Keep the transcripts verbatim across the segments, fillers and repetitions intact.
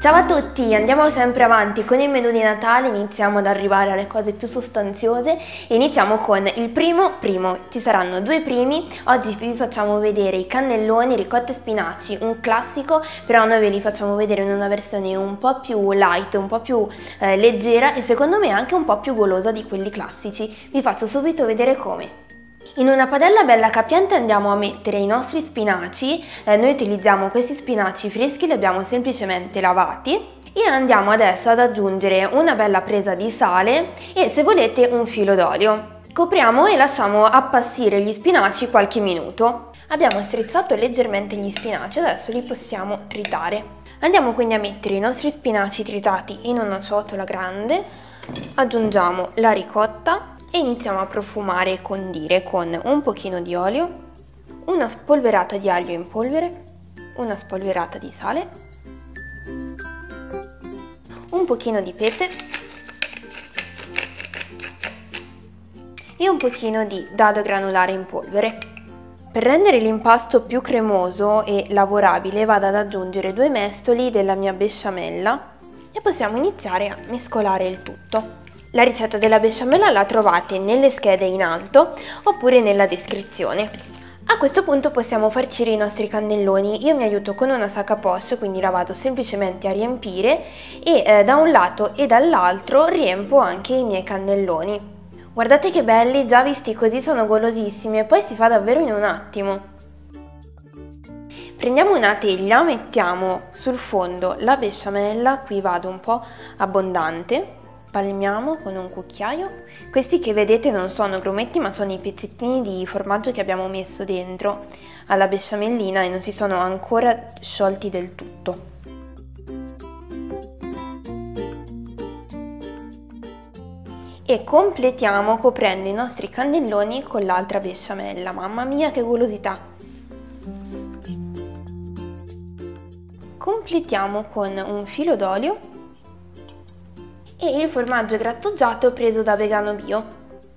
Ciao a tutti, andiamo sempre avanti con il menù di Natale, iniziamo ad arrivare alle cose più sostanziose e iniziamo con il primo primo. Ci saranno due primi, oggi vi facciamo vedere i cannelloni ricotta e spinaci, un classico, però noi ve li facciamo vedere in una versione un po' più light, un po' più eh, leggera e secondo me anche un po' più golosa di quelli classici. Vi faccio subito vedere come. In una padella bella capiente andiamo a mettere i nostri spinaci, eh, noi utilizziamo questi spinaci freschi, li abbiamo semplicemente lavati e andiamo adesso ad aggiungere una bella presa di sale e se volete un filo d'olio. Copriamo e lasciamo appassire gli spinaci qualche minuto. Abbiamo strizzato leggermente gli spinaci, adesso li possiamo tritare. Andiamo quindi a mettere i nostri spinaci tritati in una ciotola grande, aggiungiamo la ricotta e iniziamo a profumare e condire con un pochino di olio, una spolverata di aglio in polvere, una spolverata di sale, un pochino di pepe e un pochino di dado granulare in polvere. Per rendere l'impasto più cremoso e lavorabile vado ad aggiungere due mestoli della mia besciamella e possiamo iniziare a mescolare il tutto. La ricetta della besciamella la trovate nelle schede in alto oppure nella descrizione. A questo punto possiamo farcire i nostri cannelloni. Io mi aiuto con una sac à poche, quindi la vado semplicemente a riempire e eh, da un lato e dall'altro riempo anche i miei cannelloni. Guardate che belli, già visti così sono golosissimi e poi si fa davvero in un attimo. Prendiamo una teglia, mettiamo sul fondo la besciamella, qui vado un po' abbondante. Palmiamo con un cucchiaio. Questi che vedete non sono grumetti ma sono i pezzettini di formaggio che abbiamo messo dentro alla besciamellina e non si sono ancora sciolti del tutto. E completiamo coprendo i nostri cannelloni con l'altra besciamella. Mamma mia che golosità! Completiamo con un filo d'olio e il formaggio grattugiato preso da Vegano Bio.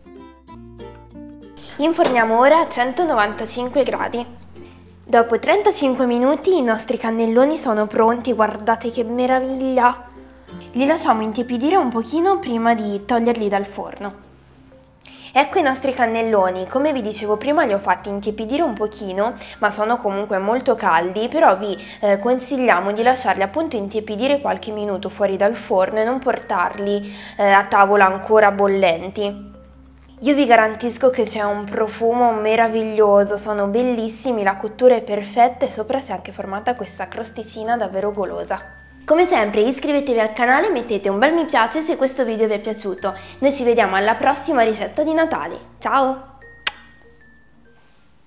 Inforniamo ora a centonovantacinque gradi. Dopo trentacinque minuti i nostri cannelloni sono pronti, guardate che meraviglia! Li lasciamo intiepidire un pochino prima di toglierli dal forno. Ecco i nostri cannelloni, come vi dicevo prima li ho fatti intiepidire un pochino, ma sono comunque molto caldi, però vi eh, consigliamo di lasciarli appunto intiepidire qualche minuto fuori dal forno e non portarli eh, a tavola ancora bollenti. Io vi garantisco che c'è un profumo meraviglioso, sono bellissimi, la cottura è perfetta e sopra si è anche formata questa crosticina davvero golosa. Come sempre iscrivetevi al canale e mettete un bel mi piace se questo video vi è piaciuto. Noi ci vediamo alla prossima ricetta di Natale. Ciao!